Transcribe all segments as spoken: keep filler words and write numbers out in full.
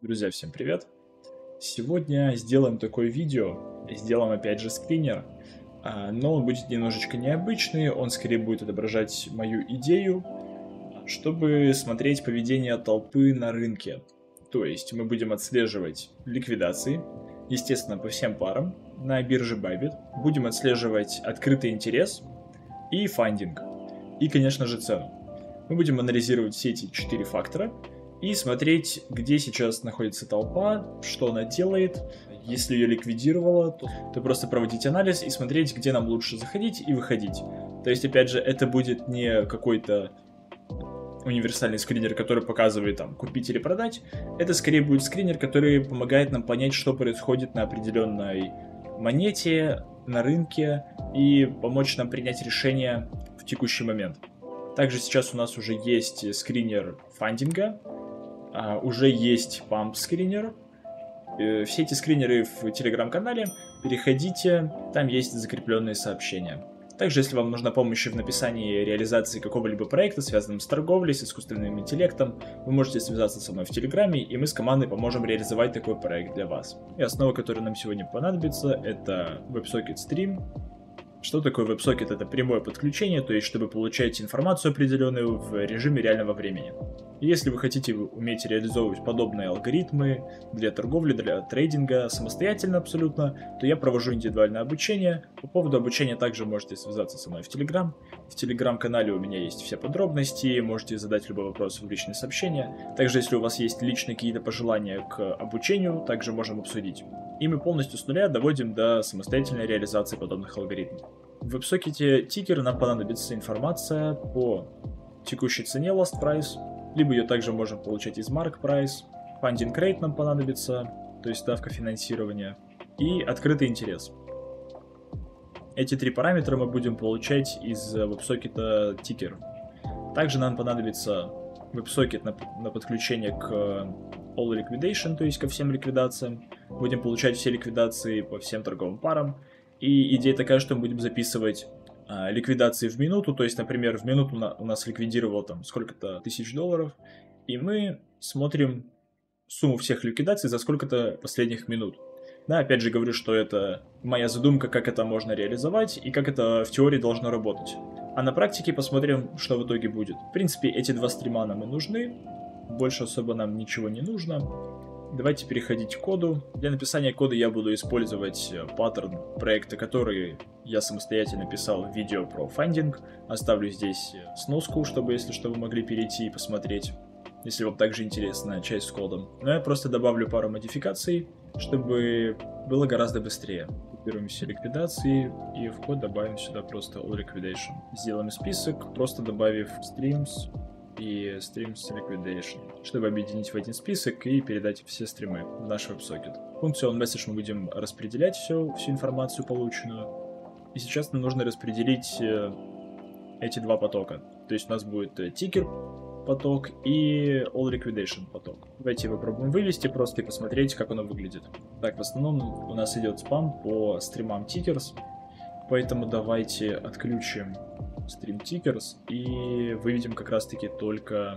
Друзья, всем привет! Сегодня сделаем такое видео, сделаем опять же скринер, а, но он будет немножечко необычный, он скорее будет отображать мою идею, чтобы смотреть поведение толпы на рынке. То есть мы будем отслеживать ликвидации, естественно, по всем парам на бирже Bybit, будем отслеживать открытый интерес и фандинг, и, конечно же, цену. Мы будем анализировать все эти четыре фактора и смотреть, где сейчас находится толпа, что она делает. Если ее ликвидировала, то, то просто проводить анализ и смотреть, где нам лучше заходить и выходить. То есть, опять же, это будет не какой-то универсальный скринер, который показывает там купить или продать. Это скорее будет скринер, который помогает нам понять, что происходит на определенной монете, на рынке, и помочь нам принять решение в текущий момент. Также сейчас у нас уже есть скринер фандинга, Uh, уже есть памп скринер. Uh, все эти скринеры в телеграм-канале. Переходите, там есть закрепленные сообщения. Также, если вам нужна помощь в написании реализации какого-либо проекта, связанным с торговлей, с искусственным интеллектом, вы можете связаться со мной в телеграме, и мы с командой поможем реализовать такой проект для вас. И основа, которая нам сегодня понадобится, это WebSocket Stream. Что такое WebSocket? Это прямое подключение, то есть чтобы получать информацию определенную в режиме реального времени. И если вы хотите уметь реализовывать подобные алгоритмы для торговли, для трейдинга самостоятельно абсолютно, то я провожу индивидуальное обучение. По поводу обучения также можете связаться со мной в Telegram. В Telegram-канале у меня есть все подробности, можете задать любой вопрос в личные сообщения. Также, если у вас есть личные какие-то пожелания к обучению, также можем обсудить. И мы полностью с нуля доводим до самостоятельной реализации подобных алгоритмов. В WebSocket тикер нам понадобится информация по текущей цене Last Price, либо ее также можем получать из Mark Price. Funding Rate нам понадобится, то есть ставка финансирования, и открытый интерес. Эти три параметра мы будем получать из WebSocket тикер. Также нам понадобится WebSocket на, на подключение к All Liquidation, то есть ко всем ликвидациям. Будем получать все ликвидации по всем торговым парам. И идея такая, что мы будем записывать а, ликвидации в минуту. То есть, например, в минуту на, у нас ликвидировал там сколько-то тысяч долларов. И мы смотрим сумму всех ликвидаций за сколько-то последних минут. Да, опять же говорю, что это моя задумка, как это можно реализовать и как это в теории должно работать. А на практике посмотрим, что в итоге будет. В принципе, эти два стрима нам и нужны. Больше особо нам ничего не нужно. Давайте переходить к коду. Для написания кода я буду использовать паттерн проекта, который я самостоятельно писал в видео про фандинг. Оставлю здесь сноску, чтобы, если что, вы могли перейти и посмотреть, если вам также интересна часть с кодом. Но я просто добавлю пару модификаций, чтобы было гораздо быстрее. Копируем все ликвидации и в код добавим сюда просто All Liquidation. Сделаем список, просто добавив Streams и Streams Liquidation, чтобы объединить в один список и передать все стримы в наш WebSocket. Функцию onMessage мы будем распределять все, всю информацию полученную. И сейчас нам нужно распределить эти два потока. То есть у нас будет тикер поток и All Liquidation поток. Давайте попробуем вывести просто и посмотреть, как оно выглядит. Так, в основном у нас идет спам по стримам Tickers, поэтому давайте отключим стрим Tickers и выведем как раз таки только,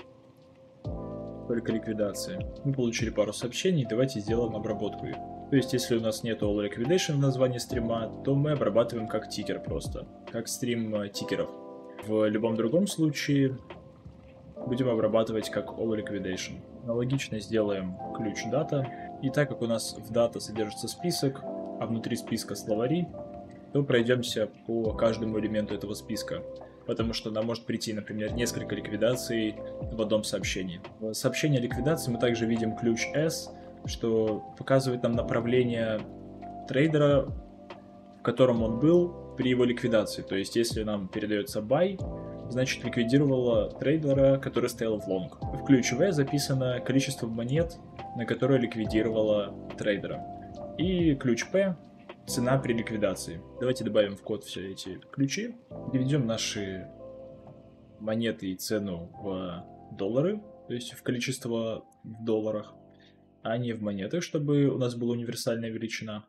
только ликвидации. Мы получили пару сообщений, давайте сделаем обработку их. То есть, если у нас нет All Liquidation в названии стрима, то мы обрабатываем как тикер просто, как стрим тикеров. В любом другом случае будем обрабатывать как All Liquidation. Аналогично сделаем ключ дата. И так как у нас в дата содержится список, а внутри списка словари, то пройдемся по каждому элементу этого списка. Потому что нам может прийти, например, несколько ликвидаций в одном сообщении. В сообщении ликвидации мы также видим ключ S, что показывает нам направление трейдера, в котором он был при его ликвидации. То есть, если нам передается buy, значит ликвидировала трейдера, который стоял в лонг. В ключ V записано количество монет, на которые ликвидировала трейдера. И ключ P — цена при ликвидации. Давайте добавим в код все эти ключи. Переведем наши монеты и цену в доллары, то есть в количество в долларах, а не в монетах, чтобы у нас была универсальная величина.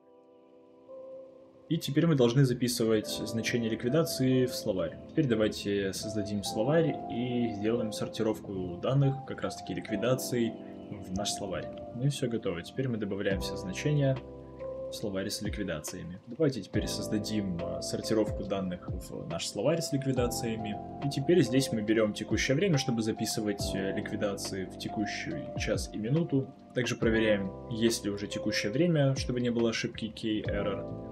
И теперь мы должны записывать значение ликвидации в словарь. Теперь давайте создадим словарь и сделаем сортировку данных, как раз таки ликвидаций в наш словарь. Ну и все готово. Теперь мы добавляем все значения в словарь с ликвидациями. Давайте теперь создадим сортировку данных в наш словарь с ликвидациями. И теперь здесь мы берем текущее время, чтобы записывать ликвидации в текущий час и минуту. Также проверяем, есть ли уже текущее время, чтобы не было ошибки key-error.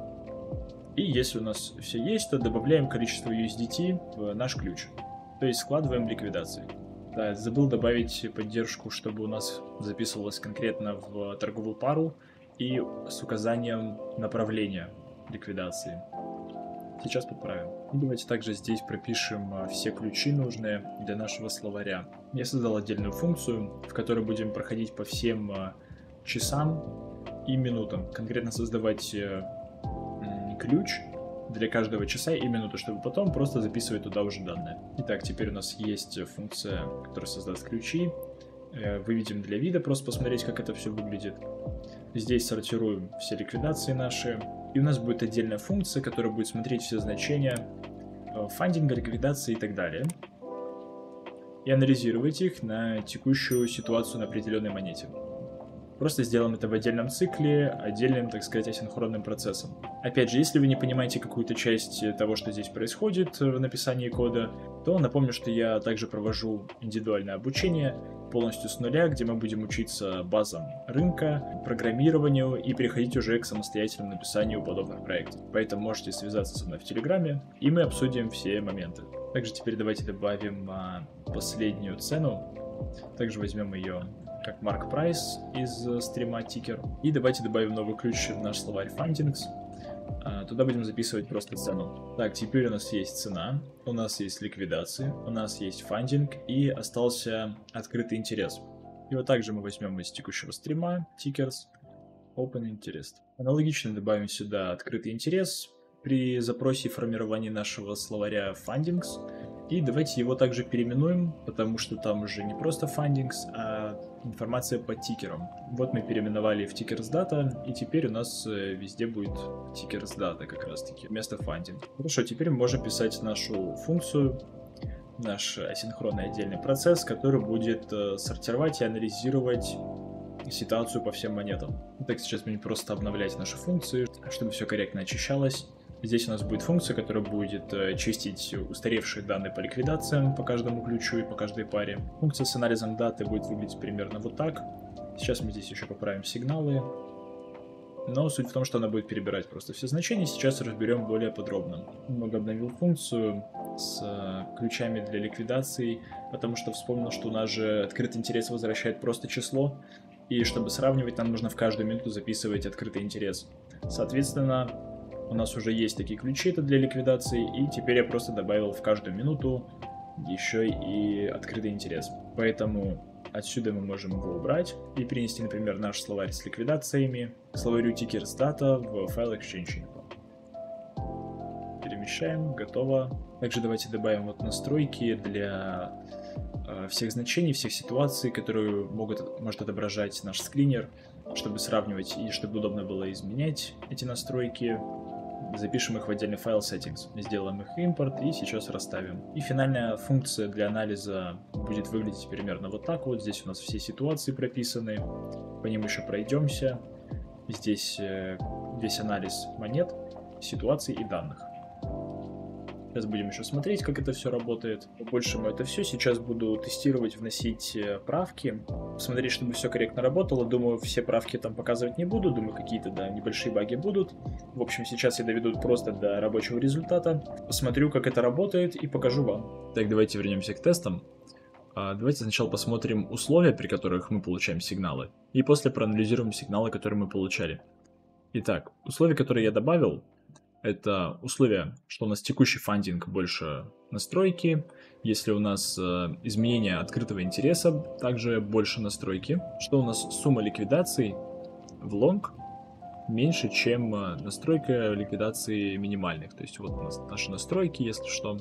И если у нас все есть, то добавляем количество ю эс ди ти в наш ключ. То есть складываем ликвидации. Да, забыл добавить поддержку, чтобы у нас записывалось конкретно в торговую пару и с указанием направления ликвидации. Сейчас подправим. И давайте также здесь пропишем все ключи нужные для нашего словаря. Я создал отдельную функцию, в которой будем проходить по всем часам и минутам. Конкретно создавать ключ для каждого часа и минуты, чтобы потом просто записывать туда уже данные. Итак, теперь у нас есть функция, которая создаст ключи. Выведем для вида, просто посмотреть, как это все выглядит. Здесь сортируем все ликвидации наши. И у нас будет отдельная функция, которая будет смотреть все значения фандинга, ликвидации и так далее. И анализировать их на текущую ситуацию на определенной монете. Просто сделаем это в отдельном цикле, отдельным, так сказать, асинхронным процессом. Опять же, если вы не понимаете какую-то часть того, что здесь происходит в написании кода, то напомню, что я также провожу индивидуальное обучение полностью с нуля, где мы будем учиться базам рынка, программированию и переходить уже к самостоятельному написанию подобных проектов. Поэтому можете связаться со мной в Телеграме, и мы обсудим все моменты. Также теперь давайте добавим а, последнюю цену. Также возьмем ее как Mark Price из стрима Ticker. И давайте добавим новый ключ в наш словарь Fundings. Туда будем записывать просто цену. Так, теперь у нас есть цена, у нас есть ликвидации, у нас есть фандинг и остался открытый интерес. И вот также мы возьмем из текущего стрима Tickers Open Interest. Аналогично добавим сюда открытый интерес при запросе и формировании нашего словаря Fundings. И давайте его также переименуем, потому что там уже не просто Fundings, а информация по тикерам. Вот мы переименовали в Tickers Data, и теперь у нас везде будет Tickers Data как раз таки вместо Funding. Хорошо, теперь мы можем писать нашу функцию, наш асинхронный отдельный процесс, который будет сортировать и анализировать ситуацию по всем монетам. Так, сейчас будем просто обновлять наши функции, чтобы все корректно очищалось. Здесь у нас будет функция, которая будет чистить устаревшие данные по ликвидациям по каждому ключу и по каждой паре. Функция с анализом даты будет выглядеть примерно вот так. Сейчас мы здесь еще поправим сигналы. Но суть в том, что она будет перебирать просто все значения. Сейчас разберем более подробно. Немного обновил функцию с ключами для ликвидации, потому что вспомнил, что у нас же открытый интерес возвращает просто число. И чтобы сравнивать, нам нужно в каждую минуту записывать открытый интерес. Соответственно, у нас уже есть такие ключи, это для ликвидации, и теперь я просто добавил в каждую минуту еще и открытый интерес. Поэтому отсюда мы можем его убрать и перенести, например, наш словарь с ликвидациями к словарю Tickers Data в файл Exchange Info. Перемещаем, готово. Также давайте добавим вот настройки для э, всех значений, всех ситуаций, которые могут, может отображать наш скринер, чтобы сравнивать и чтобы удобно было изменять эти настройки. Запишем их в отдельный файл settings, сделаем их импорт и сейчас расставим. И финальная функция для анализа будет выглядеть примерно вот так вот. Здесь у нас все ситуации прописаны, по ним еще пройдемся. Здесь весь анализ монет, ситуаций и данных. Сейчас будем еще смотреть, как это все работает. По-большему это все. Сейчас буду тестировать, вносить правки, посмотреть, чтобы все корректно работало. Думаю, все правки там показывать не буду. Думаю, какие-то, да, небольшие баги будут. В общем, сейчас я доведу просто до рабочего результата. Посмотрю, как это работает, и покажу вам. Так, давайте вернемся к тестам. Давайте сначала посмотрим условия, при которых мы получаем сигналы. И после проанализируем сигналы, которые мы получали. Итак, условия, которые я добавил, это условие, что у нас текущий фандинг больше настройки. Если у нас э, изменение открытого интереса, также больше настройки. Что у нас сумма ликвидаций в лонг меньше, чем настройка ликвидации минимальных. То есть вот у нас наши настройки, если что.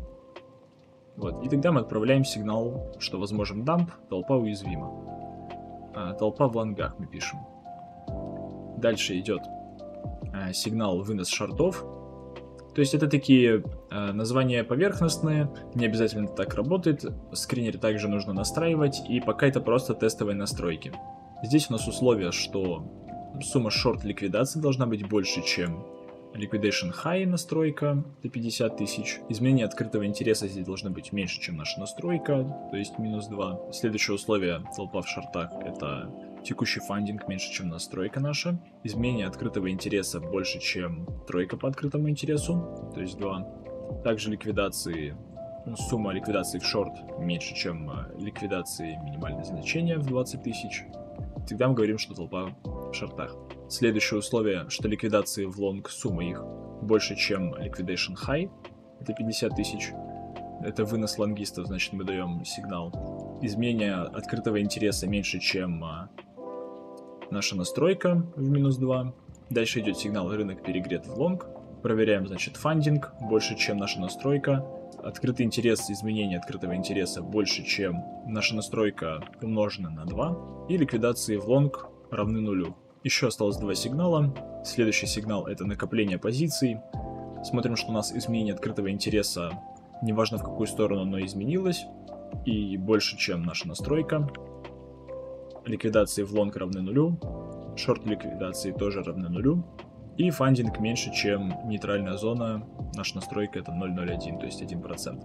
Вот. И тогда мы отправляем сигнал, что возможен дамп, толпа уязвима. А, толпа в лонгах мы пишем. Дальше идет сигнал вынос шортов, то То есть это такие э, названия поверхностные, не обязательно так работает, скринер также нужно настраивать, и пока это просто тестовые настройки. Здесь у нас условие, что сумма шорт ликвидации должна быть больше, чем liquidation high настройка, это пятьдесят тысяч. Изменение открытого интереса здесь должно быть меньше, чем наша настройка, то есть минус два. Следующее условие толпа в шортах, это текущий фандинг меньше, чем настройка наша. Изменение открытого интереса больше, чем тройка по открытому интересу, то есть два. Также ликвидации, ну, сумма ликвидации в шорт меньше, чем ликвидации минимальное значение в двадцать тысяч. Тогда мы говорим, что толпа в шортах. Следующее условие, что ликвидации в лонг сумма их больше, чем liquidation high, это пятьдесят тысяч. Это вынос лонгистов, значит мы даем сигнал. Изменение открытого интереса меньше, чем а, наша настройка в минус два. Дальше идет сигнал рынок перегрет в лонг. Проверяем, значит, фандинг больше, чем наша настройка. Открытый интерес, изменение открытого интереса больше, чем наша настройка умножена на два. И ликвидации в лонг равны нулю. Еще осталось два сигнала. Следующий сигнал это накопление позиций. Смотрим, что у нас изменение открытого интереса, неважно в какую сторону оно изменилось, и больше, чем наша настройка. Ликвидации в лонг равны нулю. Шорт ликвидации тоже равны нулю. И фандинг меньше, чем нейтральная зона. Наша настройка это ноль целых ноль один, то есть один процент.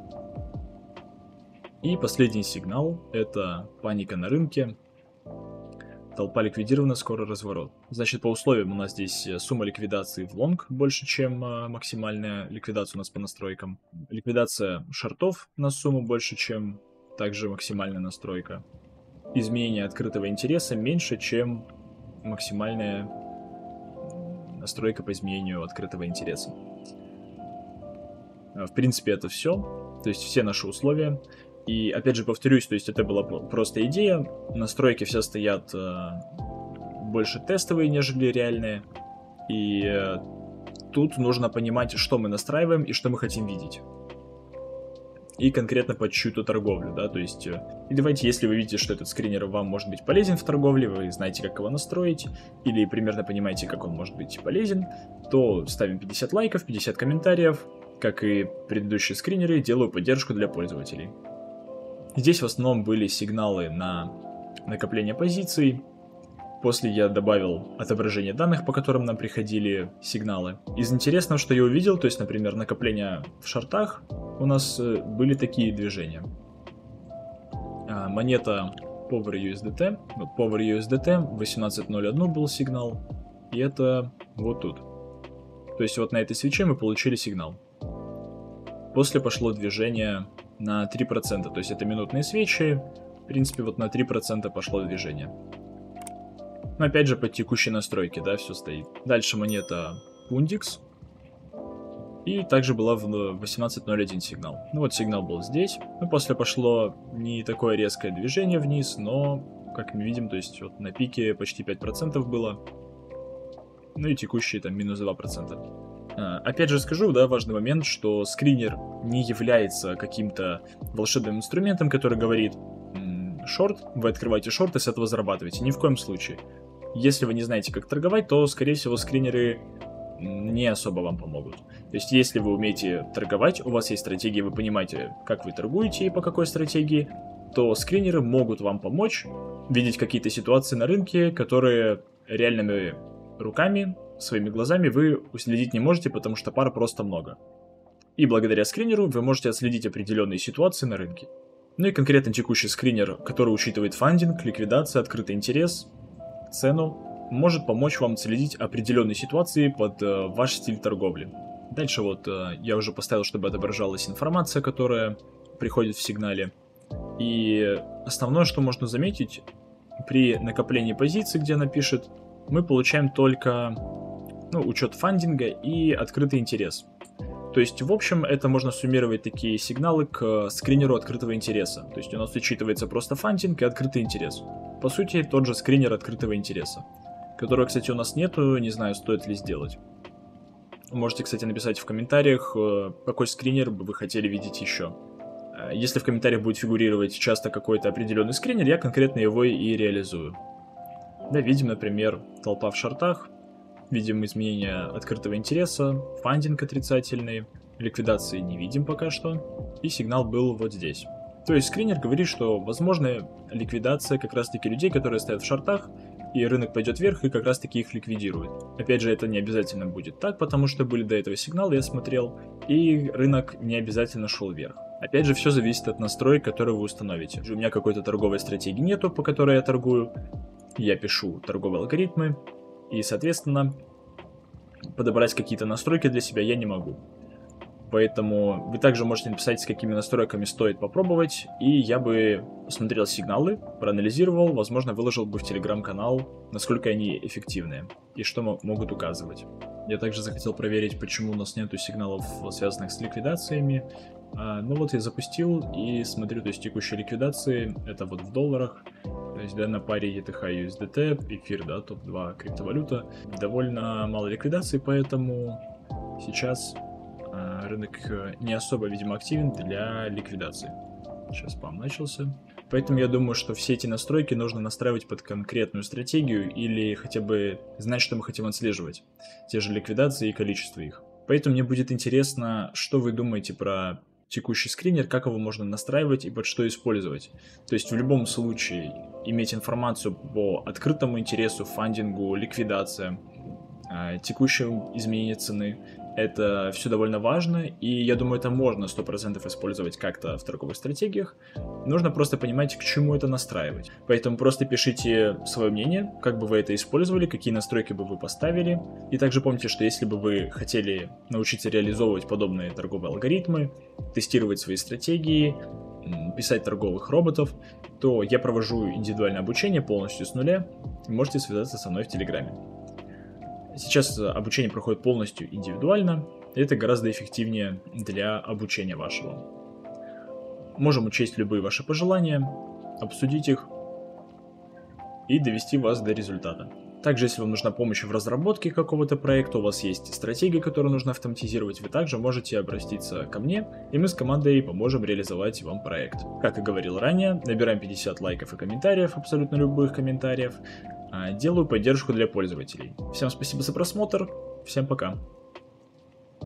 И последний сигнал это паника на рынке. Толпа ликвидирована, скоро разворот. Значит, по условиям у нас здесь сумма ликвидации в лонг больше, чем э, максимальная ликвидация у нас по настройкам. Ликвидация шортов на сумму больше, чем также максимальная настройка. Изменение открытого интереса меньше, чем максимальная настройка по изменению открытого интереса. В принципе, это все. То есть все наши условия. И опять же повторюсь, то есть это была просто идея. Настройки все стоят э, больше тестовые, нежели реальные. И э, тут нужно понимать, что мы настраиваем и что мы хотим видеть. И конкретно под чью-то торговлю, да, то есть... Э, и давайте, если вы видите, что этот скринер вам может быть полезен в торговле, вы знаете, как его настроить, или примерно понимаете, как он может быть полезен, то ставим пятьдесят лайков, пятьдесят комментариев. Как и предыдущие скринеры, делаю поддержку для пользователей. Здесь в основном были сигналы на накопление позиций. После я добавил отображение данных, по которым нам приходили сигналы. Из интересного, что я увидел, то есть, например, накопление в шортах, у нас были такие движения. Монета Power ю эс ди ти, Power ю эс ди ти, восемнадцать ноль один был сигнал, и это вот тут. То есть вот на этой свече мы получили сигнал. После пошло движение на три процента, то есть это минутные свечи, в принципе вот на три процента пошло движение. Но опять же под текущей настройки, да, все стоит. Дальше монета Pundix, и также была в восемнадцать ноль один сигнал. Ну вот сигнал был здесь, ну после пошло не такое резкое движение вниз, но, как мы видим, то есть вот на пике почти пять процентов было, ну и текущие там минус два процента. Опять же скажу, да, важный момент, что скринер не является каким-то волшебным инструментом, который говорит: шорт, вы открываете шорт и с этого зарабатываете. Ни в коем случае. Если вы не знаете, как торговать, то, скорее всего, скринеры не особо вам помогут. То есть, если вы умеете торговать, у вас есть стратегия, вы понимаете, как вы торгуете и по какой стратегии, то скринеры могут вам помочь видеть какие-то ситуации на рынке, которые реальными руками, своими глазами вы уследить не можете, потому что пар просто много. И благодаря скринеру вы можете отследить определенные ситуации на рынке. Ну и конкретно текущий скринер, который учитывает фандинг, ликвидацию, открытый интерес, цену, может помочь вам отследить определенные ситуации под э, ваш стиль торговли. Дальше вот э, я уже поставил, чтобы отображалась информация, которая приходит в сигнале. И основное, что можно заметить, при накоплении позиций, где она пишет, мы получаем только, ну, учет фандинга и открытый интерес. То есть, в общем, это можно суммировать такие сигналы к скринеру открытого интереса. То есть у нас учитывается просто фандинг и открытый интерес. По сути, тот же скринер открытого интереса, которого, кстати, у нас нету, не знаю, стоит ли сделать. Можете, кстати, написать в комментариях, какой скринер бы вы хотели видеть еще. Если в комментариях будет фигурировать часто какой-то определенный скринер, я конкретно его и реализую. Да, видим, например, толпа в шортах. Видим изменения открытого интереса, фандинг отрицательный, ликвидации не видим пока что, и сигнал был вот здесь. То есть скринер говорит, что возможна ликвидация как раз таки людей, которые стоят в шортах, и рынок пойдет вверх и как раз таки их ликвидирует. Опять же, это не обязательно будет так, потому что были до этого сигналы, я смотрел, и рынок не обязательно шел вверх. Опять же, все зависит от настроек, которые вы установите. У меня какой-то торговой стратегии нету, по которой я торгую. Я пишу торговые алгоритмы, и, соответственно, подобрать какие-то настройки для себя я не могу. Поэтому вы также можете написать, с какими настройками стоит попробовать, и я бы посмотрел сигналы, проанализировал, возможно, выложил бы в телеграм-канал, насколько они эффективные и что могут указывать. Я также захотел проверить, почему у нас нету сигналов, связанных с ликвидациями. А, ну вот я запустил и смотрю, то есть текущие ликвидации, это вот в долларах, то есть да, на паре и ти эйч ю эс ди ти, эфир, да, топ два криптовалюта, довольно мало ликвидаций, поэтому сейчас а, рынок не особо, видимо, активен для ликвидации. Сейчас спам начался. Поэтому я думаю, что все эти настройки нужно настраивать под конкретную стратегию или хотя бы знать, что мы хотим отслеживать. Те же ликвидации и количество их. Поэтому мне будет интересно, что вы думаете про текущий скринер, как его можно настраивать и под что использовать. То есть в любом случае иметь информацию по открытому интересу, фандингу, ликвидациям, текущему изменению цены. Это все довольно важно, и я думаю, это можно сто процентов использовать как-то в торговых стратегиях. Нужно просто понимать, к чему это настраивать. Поэтому просто пишите свое мнение, как бы вы это использовали, какие настройки бы вы поставили. И также помните, что если бы вы хотели научиться реализовывать подобные торговые алгоритмы, тестировать свои стратегии, писать торговых роботов, то я провожу индивидуальное обучение полностью с нуля. Можете связаться со мной в Телеграме. Сейчас обучение проходит полностью индивидуально, и это гораздо эффективнее для обучения вашего. Можем учесть любые ваши пожелания, обсудить их и довести вас до результата. Также, если вам нужна помощь в разработке какого-то проекта, у вас есть стратегия, которую нужно автоматизировать, вы также можете обратиться ко мне, и мы с командой поможем реализовать вам проект. Как и говорил ранее, набираем пятьдесят лайков и комментариев, абсолютно любых комментариев. Делаю поддержку для пользователей. Всем спасибо за просмотр, всем пока.